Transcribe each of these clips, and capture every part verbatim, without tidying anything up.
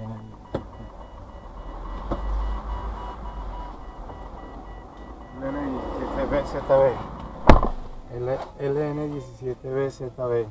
Z B. L N diecisiete B Z B.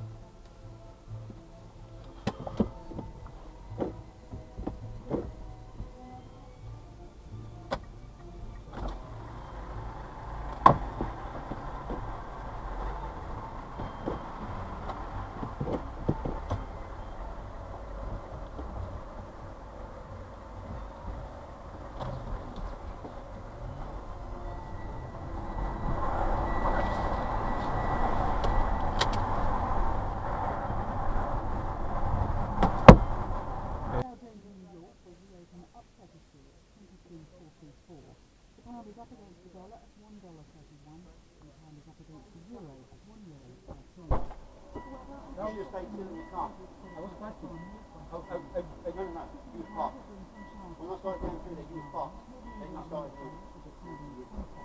The pound is up against the dollar at one dollar thirty-one, and the pound is up against the euro at one euro thirteen. No, you stay still in your car. I was parking. Oh, oh, oh, oh, no, no, no. You park. When I started going through there, you parked. Then you started moving.